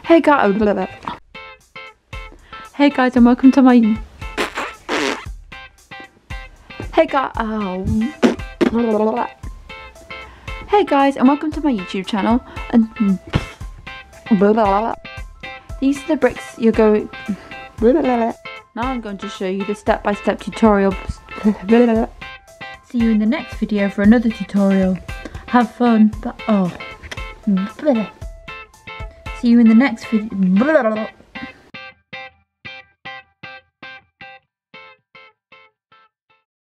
Hey guys, and welcome to my. Hey guys, and welcome to my YouTube channel. And these are the bricks you're going. Now I'm going to show you the step-by-step tutorial. See you in the next video for another tutorial. Have fun. See you in the next video.